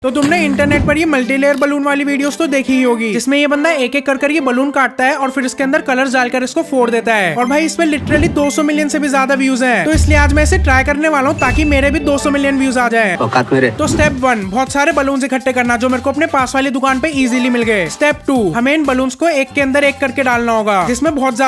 तो तुमने इंटरनेट पर ये मल्टीलेयर बलून वाली वीडियोस तो देखी ही होगी, जिसमें ये बंदा एक एक कर ये बलून काटता है और फिर इसके अंदर कलर्स डालकर इसको फोड़ देता है। और भाई इस पे लिटरली 200 मिलियन से भी ज्यादा व्यूज हैं। तो इसलिए आज मैं इसे ट्राई करने वाला हूँ ताकि मेरे भी 200 मिलियन व्यूज आ जाए। तो स्टेप 1, बहुत सारे बलून इकट्ठे करना जो मेरे को अपने पास वाली दुकान पे इजीली मिल गए। स्टेप 2, हमें इन बलून्स को एक के अंदर एक करके डालना होगा, जिसमें बहुत